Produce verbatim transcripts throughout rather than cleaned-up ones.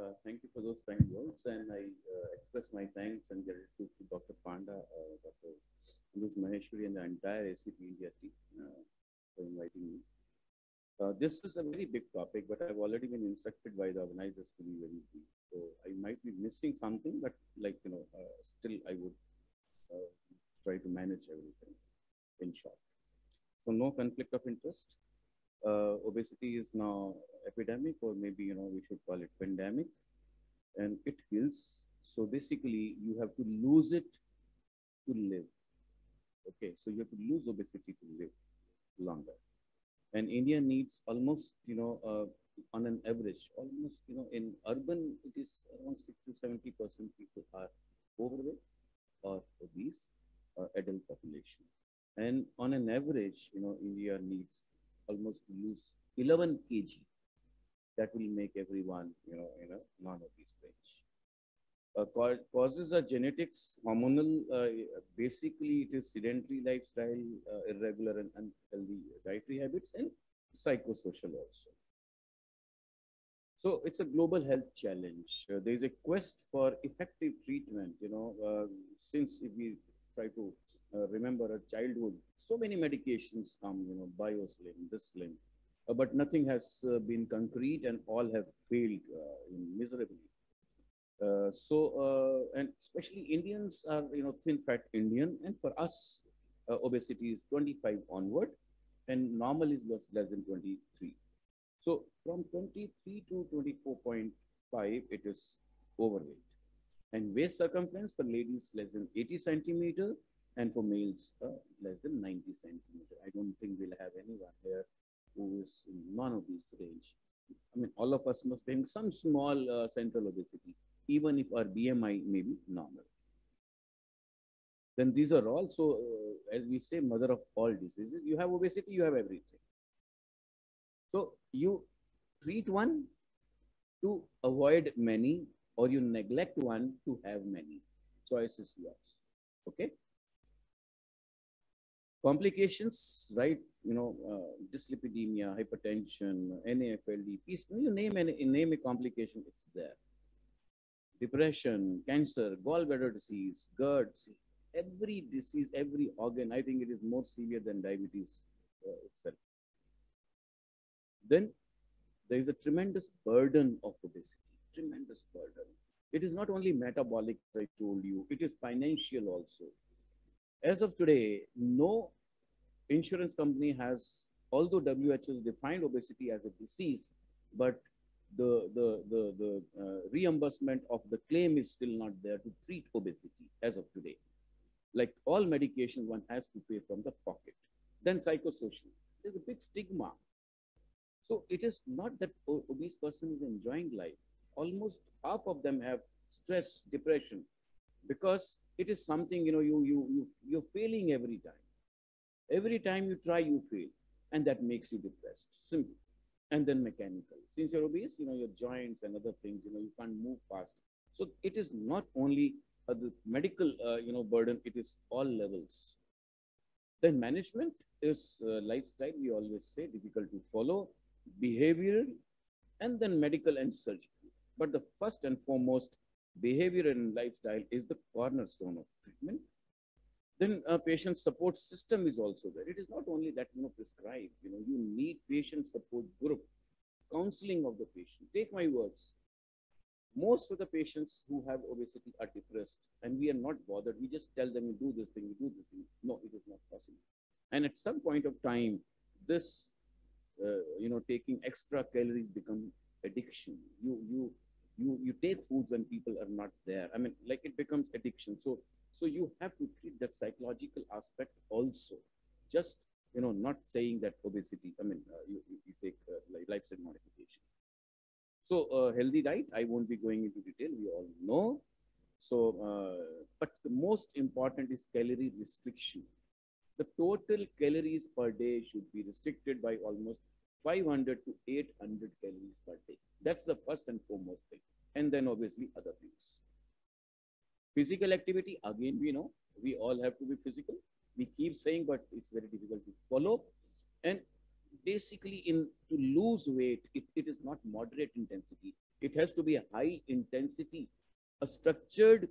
Uh, thank you for those kind words, and I uh, express my thanks and gratitude to Doctor Panda, uh, Doctor Anuj Maheshwari, and the entire A C P India team uh, for inviting me. Uh, this is a very big topic, but I've already been instructed by the organizers to be very brief. So I might be missing something, but like you know, uh, still I would uh, try to manage everything in short. So no conflict of interest. Uh, obesity is now epidemic, or maybe you know we should call it pandemic, and it kills. So basically, you have to lose it to live. Okay, so you have to lose obesity to live longer. And India needs almost, you know, uh, on an average, almost, you know, in urban, it is around sixty to seventy percent people are overweight or obese, uh, adult population. And on an average, you know, India needs almost to lose eleven kilograms. That will make everyone, you know, in a non-obese range. Uh, causes are genetics, hormonal. Uh, basically, it is sedentary lifestyle, uh, irregular and unhealthy dietary habits, and psychosocial also. So it's a global health challenge. Uh, there is a quest for effective treatment. You know, uh, since if we try to uh, remember a childhood, so many medications come. You know, Bioslim, this slim, uh, but nothing has uh, been concrete, and all have failed uh, miserably. Uh, so, uh, and especially Indians are, you know, thin fat Indian. And for us, uh, obesity is twenty-five onward and normal is less, less than twenty-three. So from twenty-three to twenty-four point five, it is overweight. And waist circumference for ladies less than eighty centimeter and for males uh, less than ninety centimeter. I don't think we'll have anyone here who is in non-obese range. I mean, all of us must be having some small uh, central obesity, even if our B M I may be normal. Then these are also, uh, as we say, mother of all diseases. You have obesity, you have everything. So you treat one to avoid many, or you neglect one to have many. Choice is yours. Okay? Complications, right? You know, uh, dyslipidemia, hypertension, N A F L D, you name, any, name a complication, it's there. Depression, cancer, gallbladder disease, GERD, every disease, every organ, I think it is more severe than diabetes uh, itself. Then there is a tremendous burden of obesity, tremendous burden. It is not only metabolic, as I told you, it is financial also. As of today, no insurance company has, although W H O has defined obesity as a disease, but the, the, the, the uh, reimbursement of the claim is still not there to treat obesity as of today. Like all medications, one has to pay from the pocket. Then psychosocial, there's a big stigma. So it is not that obese person is enjoying life. Almost half of them have stress, depression, because it is something, you know, you, you, you, you're failing every time. Every time you try, you fail. And that makes you depressed, simple. And then mechanical. Since you're obese, you know, your joints and other things, you know, you can't move fast. So it is not only uh, the medical, uh, you know, burden, it is all levels. Then management is uh, lifestyle, we always say, difficult to follow, behavioral, and then medical and surgical. But the first and foremost, behavior and lifestyle is the cornerstone of treatment. Then a patient support system is also there. It is not only that, you know, prescribed, you know, you need patient support group, counseling of the patient. Take my words. Most of the patients who have obesity are depressed, and we are not bothered. We just tell them, you do this thing, you do this thing. No, it is not possible. And at some point of time, this, uh, you know, taking extra calories become addiction. You, you, you, you take foods when people are not there. I mean, like it becomes addiction. So, so you have to treat that psychological aspect also. Just, you know, not saying that obesity, I mean, uh, you, you take uh, lifestyle modification. So uh, healthy diet, I won't be going into detail, we all know. So, uh, but the most important is calorie restriction. The total calories per day should be restricted by almost five hundred to eight hundred calories per day. That's the first and foremost thing. And then obviously other things. Physical activity, again, we know, we all have to be physical. We keep saying, but it's very difficult to follow. And basically, in to lose weight, it, it is not moderate intensity. It has to be a high intensity, a structured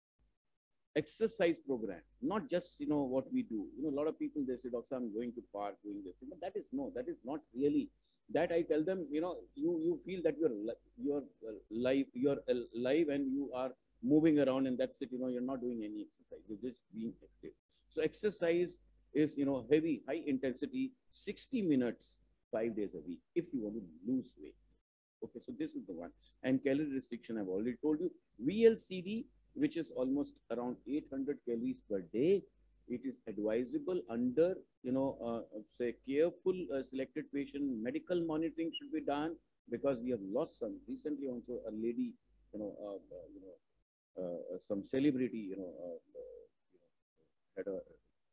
exercise program, not just, you know, what we do. You know, a lot of people, they say, doctor, I'm going to park, doing this. But that is no, that is not really. That I tell them, you know, you, you feel that you're, you're live, you're alive and you are moving around, and that's it, you know, you're not doing any exercise. You're just being active. So exercise is, you know, heavy, high intensity, sixty minutes, five days a week, if you want to lose weight. Okay, so this is the one. And calorie restriction, I've already told you. V L C D, which is almost around eight hundred calories per day. It is advisable under, you know, uh, say careful uh, selected patient. Medical monitoring should be done, because we have lost some recently. Also, a lady, you know, uh, uh, you know, uh, some celebrity, you know, uh, uh, had a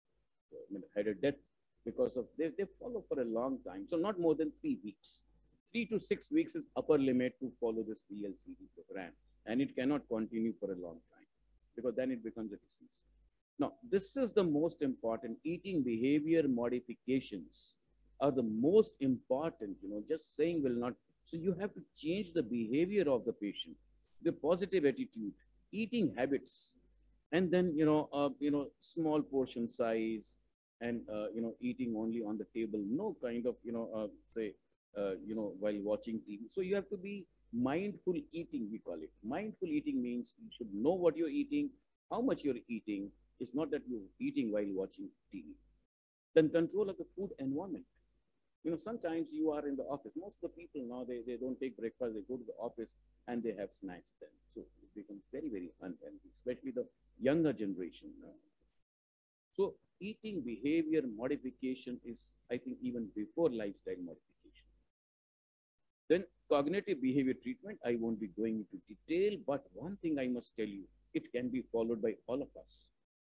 uh, had a death because of they they follow for a long time. So not more than three weeks. Three to six weeks is upper limit to follow this V L C D program, and it cannot continue for a long time, because then it becomes a disease. Now, this is the most important. Eating behavior modifications are the most important. You know, just saying will not. So you have to change the behavior of the patient, the positive attitude, eating habits, and then, you know, uh, you know, small portion size, and uh, you know, eating only on the table. No kind of, you know, uh, say, uh, you know, while watching T V. So you have to be mindful eating. We call it mindful eating. Means you should know what you're eating, how much you're eating. It's not that you're eating while watching T V. Then control of the food environment. You know, sometimes you are in the office. Most of the people now, they, they don't take breakfast. They go to the office and they have snacks then. So it becomes very, very unhealthy, especially the younger generation. Uh, so eating behavior modification is, I think, even before lifestyle modification. Then cognitive behavior treatment, I won't be going into detail, but one thing I must tell you, it can be followed by all of us.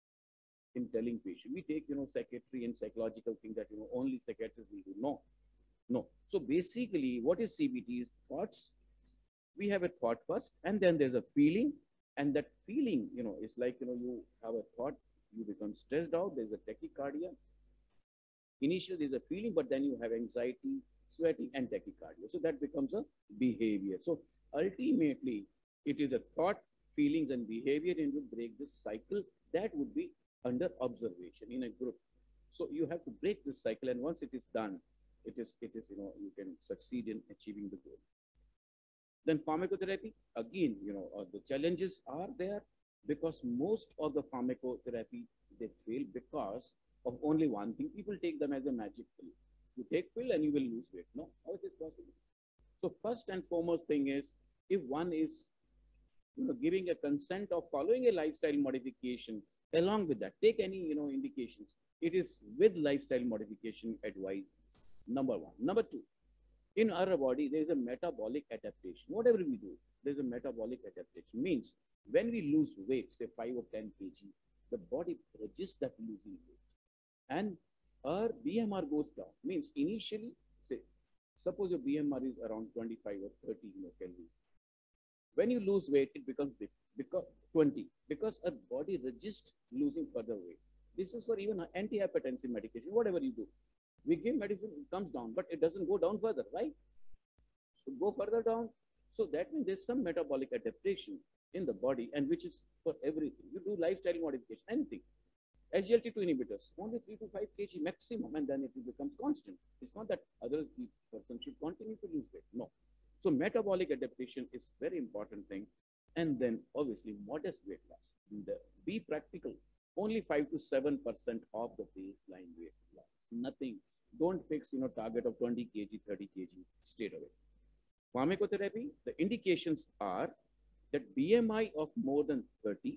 In telling patient, we take, you know, psychiatry and psychological thing that, you know, only psychiatrists will do. No, no. So basically, what is C B T is thoughts. We have a thought first, and then there's a feeling, and that feeling, you know, is like, you know, you have a thought, you become stressed out, there's a tachycardia. Initially, there's a feeling, but then you have anxiety, sweating, and tachycardia. So that becomes a behavior. So ultimately, it is a thought, feelings, and behavior, and you break this cycle. That would be under observation in a group. So you have to break this cycle, and once it is done, it is, it is, you know, you can succeed in achieving the goal. Then pharmacotherapy, again, you know, uh, the challenges are there, because most of the pharmacotherapy, they fail because of only one thing. People take them as a magic pill. You take pill and you will lose weight. No, how it is possible? So first and foremost thing is, if one is, you know, giving a consent of following a lifestyle modification, along with that, take any, you know, indications. It is with lifestyle modification advice, number one. Number two, in our body, there is a metabolic adaptation. Whatever we do, there's a metabolic adaptation. Means when we lose weight, say five or ten kilograms, the body resists that losing weight, and our B M R goes down. Means initially, say, suppose your B M R is around twenty-five or thirty, you know, calories. When you lose weight, it becomes big, because twenty, because our body resists losing further weight. This is for even antihypertensive medication. Whatever you do, we give medicine, it comes down, but it doesn't go down further, right? So go further down. So that means there's some metabolic adaptation in the body, and which is for everything. You do lifestyle modification, anything. S G L T two inhibitors, only three to five kilograms maximum, and then it becomes constant. It's not that others, the person should continue to lose weight. No. So metabolic adaptation is very important thing. And then obviously modest weight loss. The, be practical. Only five to seven percent of the baseline weight loss. Nothing. Don't fix, you know, target of twenty kilograms, thirty kilograms straight away. Pharmacotherapy, the indications are that B M I of more than thirty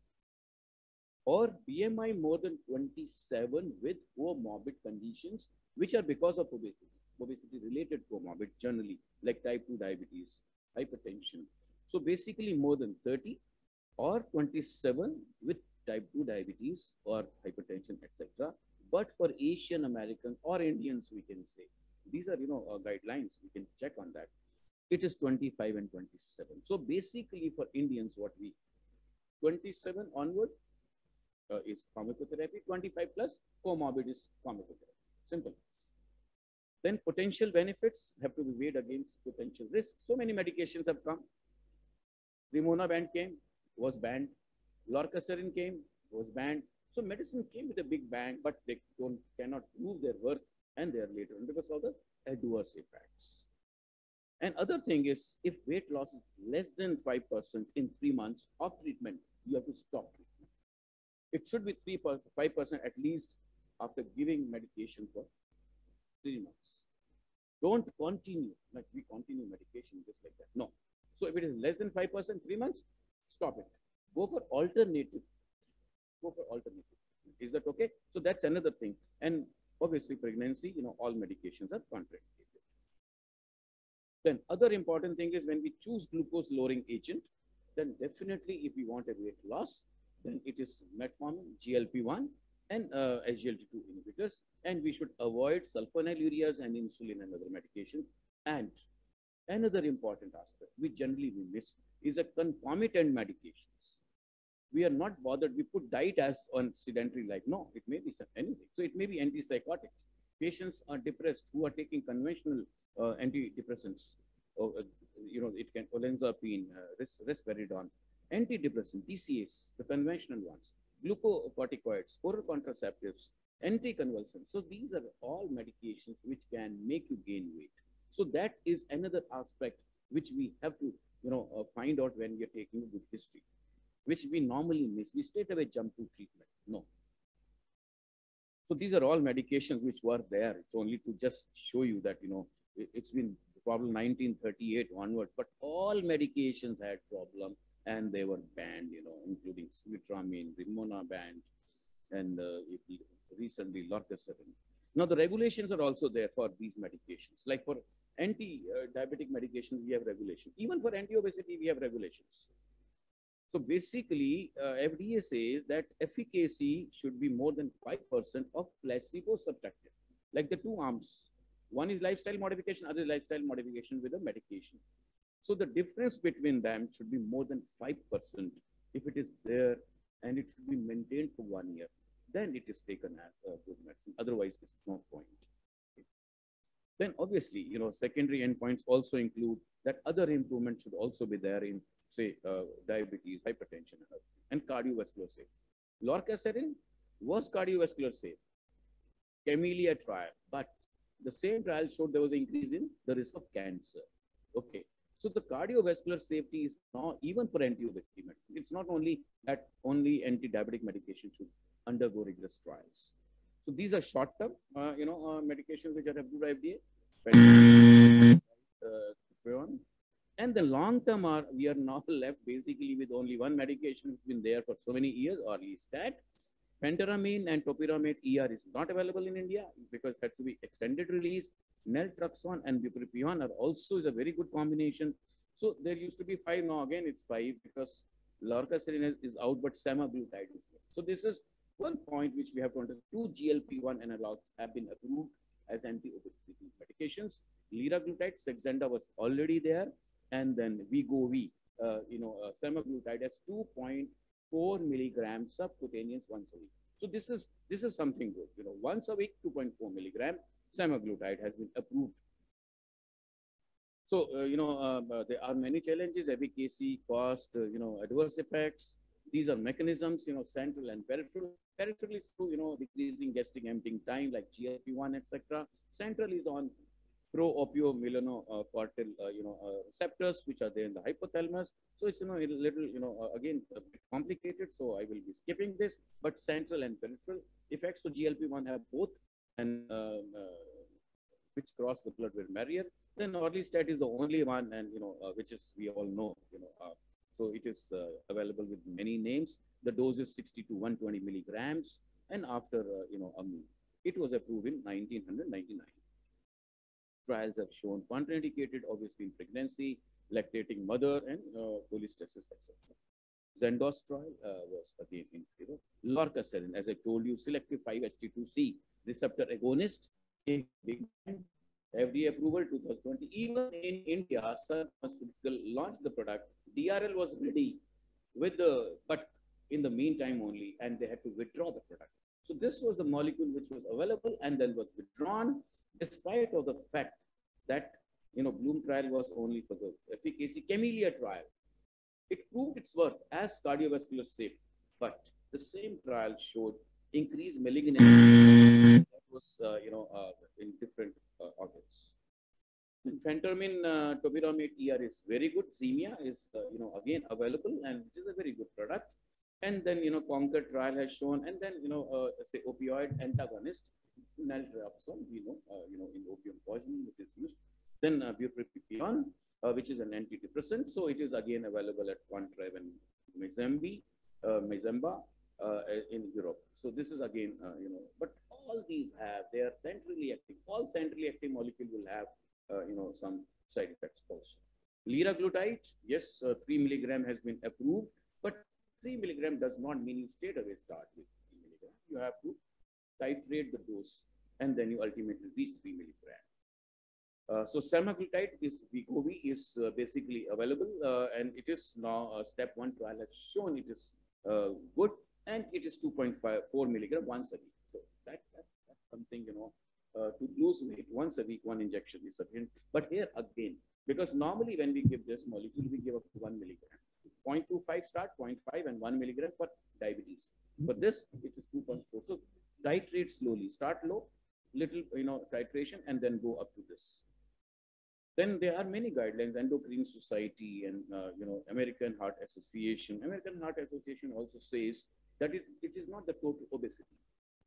or B M I more than twenty-seven with comorbid conditions, which are because of obesity. Obesity related comorbid generally, like type two diabetes, hypertension. So basically more than thirty or twenty-seven with type two diabetes or hypertension, et cetera. But for Asian Americans or Indians, we can say, these are, you know, uh, guidelines, we can check on that. It is twenty-five and twenty-seven. So basically for Indians, what we, twenty-seven onward uh, is pharmacotherapy, twenty-five plus comorbid is pharmacotherapy. Simple. Then potential benefits have to be weighed against potential risks. So many medications have come. Rimonabant came, was banned. Lorcaserin came, was banned. So medicine came with a big bang, but they don't cannot prove their worth, and they are later on because of the adverse effects. And other thing is, if weight loss is less than five percent in three months of treatment, you have to stop treatment. It should be three to five percent at least after giving medication for three months. Don't continue, like we continue medication just like that. No. So if it is less than five percent, three months, stop it. Go for alternative. Go for alternative. Is that okay? So that's another thing. And obviously pregnancy, you know, all medications are contraindicated. Then other important thing is when we choose glucose lowering agent, then definitely if we want a weight loss, then it is metformin, G L P one, and uh, S G L T two inhibitors, and we should avoid sulfonylureas and insulin and other medications. And another important aspect which generally we miss is a concomitant medications. We are not bothered. We put diet as on sedentary life. No, it may be anything. So it may be antipsychotics. Patients are depressed who are taking conventional uh, antidepressants. Or, uh, you know, it can olanzapine, uh, ris risperidone, antidepressant, T C As, the conventional ones, glucocorticoids, oral contraceptives, anticonvulsants. So these are all medications which can make you gain weight. So that is another aspect which we have to, you know, uh, find out when we are taking a good history, which we normally miss. We straight away jump to treatment. No. So these are all medications which were there. It's only to just show you that, you know, it, it's been probably nineteen thirty-eight onward, but all medications had problem and they were banned, you know, including smitramine, rimonabant, and uh, recently lorcaserin. Now the regulations are also there for these medications. Like for anti-diabetic medications, we have regulation. Even for anti-obesity, we have regulations. So basically, uh, F D A says that efficacy should be more than five percent of placebo subtracted, like the two arms. One is lifestyle modification, other is lifestyle modification with a medication. So the difference between them should be more than five percent if it is there, and it should be maintained for one year. Then it is taken as a good medicine. Otherwise, it's no point. Then obviously, you know, secondary endpoints also include that other improvements should also be there in, say, uh, diabetes, hypertension, and cardiovascular safe. Lorcaserin was cardiovascular safe. Camellia trial, but the same trial showed there was an increase in the risk of cancer. Okay. So the cardiovascular safety is now even for anti-obesity medicine. It's not only that only anti-diabetic medication should undergo rigorous trials. So these are short-term, uh, you know, uh, medications which are approved by F D A. Uh, and the long-term are, we are now left basically with only one medication which has been there for so many years, Orlistat. Phentermine and topiramate E R is not available in India because it has to be extended release. Naltrexone and bupropion are also is a very good combination. So there used to be five, now again it's five because lorcaserin is out, but semaglutide is there. So this is one point which we have to understand. Two G L P one analogs have been approved as anti-obesity medications. Liraglutide, Saxenda was already there, and then Wegovy, uh, you know, uh, semaglutide has two point four milligrams subcutaneous once a week. So this is this is something good. You know, once a week, two point four milligram semaglutide has been approved. So uh, you know, uh, there are many challenges: efficacy, cost, uh, you know, adverse effects. These are mechanisms, you know, central and peripheral. Peripheral is through, you know, decreasing gastric emptying time like G L P one, et cetera. Central is on pro-opiomelanocortical, uh, you know, uh, receptors, which are there in the hypothalamus. So it's, you know, a little, you know, uh, again, a bit complicated. So I will be skipping this, but central and peripheral effects. So G L P one have both, and uh, uh, which cross the blood-brain barrier. Then Orlistat is the only one, and, you know, uh, which is, we all know, you know, uh, so it is uh, available with many names. The dose is sixty to one hundred twenty milligrams, and after, uh, you know, um, it was approved in nineteen ninety-nine. Trials have shown contraindicated, obviously, in pregnancy, lactating mother, and uh, cholestasis, et cetera. Zendos trial uh, was again in favor. Lorcaserin, as I told you, selective five H T two C receptor agonist, a big F D A approval two thousand twenty. Even in India, Sun Pharmaceutical launched the product. D R L was ready with the, but in the meantime only, and they had to withdraw the product. So this was the molecule which was available and then was withdrawn. despite of the fact that, you know, Bloom trial was only for the efficacy. Camellia trial, it proved its worth as cardiovascular safe, but the same trial showed increased malignancy that was, uh, you know, uh, in different uh, organs. Phentermine uh, topiramate E R is very good. Zemia is, uh, you know, again available, and it is a very good product. And then, you know, Conquer trial has shown, and then, you know, uh, say opioid antagonist, naltrexone, we know, uh, you know, in opium poisoning, it is used. Then uh, bupropion, uh, which is an antidepressant. So it is again available at Quantrive and Mezembe, uh, Mezemba uh, in Europe. So this is again, uh, you know, but all these have, they are centrally active. All centrally active molecule will have, uh, you know, some side effects also. Liraglutide, yes, uh, three milligram has been approved, but three milligram does not mean you straight away start with three milligram. You have to titrate the dose, and then you ultimately reach three milligram. Uh, so semaglutide is Wegovy is uh, basically available, uh, and it is now uh, step one trial has shown it is uh, good, and it is two point five four milligram once a week. So that, that that's something, you know, uh, to lose weight once a week, one injection is sufficient. But here again, because normally when we give this molecule, we give up to one milligram. zero point two five start, zero point five and one milligram for diabetes. For this, it is two point four. So titrate slowly, start low, little, you know, titration, and then go up to this. Then there are many guidelines, Endocrine Society and, uh, you know, American Heart Association. American Heart Association also says that it, it is not the total obesity.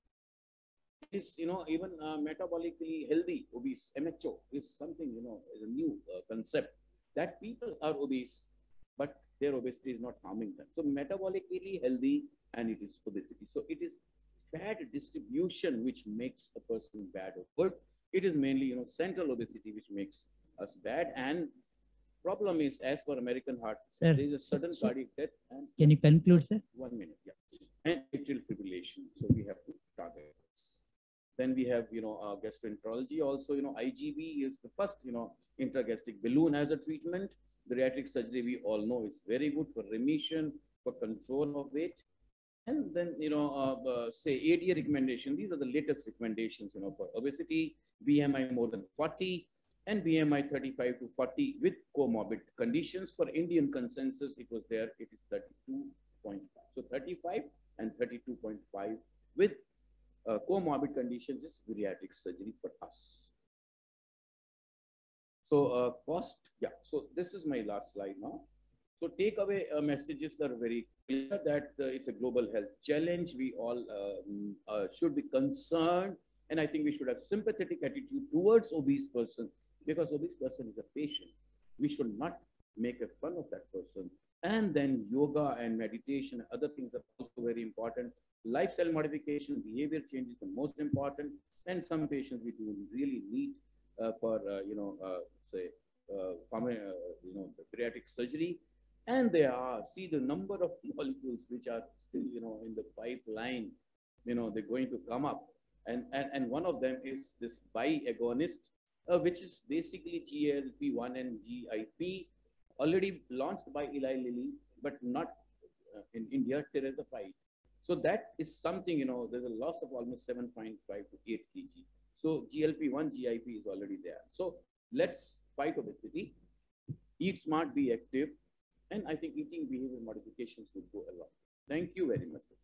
It is, you know, even uh, metabolically healthy obese, M H O, is something, you know, is a new uh, concept that people are obese, but their obesity is not harming them. So metabolically healthy, and it is obesity. So it is fat distribution which makes a person bad or good. It is mainly, you know, central obesity which makes us bad. And problem is, as per American Heart, sir, there is a sudden sir, cardiac death. And can you conclude, sir? One minute, yeah. And atrial fibrillation. So we have to target this. Then we have, you know, uh, gastroenterology also. You know, I G B is the first, you know, intragastric balloon as a treatment. Bariatric surgery, we all know, is very good for remission, for control of weight. And then, you know, uh, uh, say A D A recommendation. These are the latest recommendations, you know, for obesity, B M I more than forty, and B M I thirty-five to forty with comorbid conditions. For Indian consensus, it was there, it is thirty-two point five. So thirty-five and thirty-two point five with uh, comorbid conditions is bariatric surgery for us. So uh, cost, yeah, so this is my last slide now. So takeaway uh, messages are very clear that uh, it's a global health challenge. We all uh, uh, should be concerned, and I think we should have sympathetic attitude towards obese person, because obese person is a patient. We should not make a fun of that person. And then yoga and meditation, other things are also very important. Lifestyle modification, behavior change is the most important. And some patients we do really need uh, for, uh, you know, uh, say, uh, uh, you know, bariatric surgery. And there are, see the number of molecules which are still, you know, in the pipeline, you know, they're going to come up. And, and, and one of them is this bi-agonist, uh, which is basically G L P one and G I P, already launched by Eli Lilly, but not uh, in India, tirzepatide. So that is something, you know, there's a loss of almost seven point five to eight kilograms. So G L P one, G I P is already there. So let's fight obesity, eat smart, be active. And I think eating behavior modifications would go a lot. Thank you very much.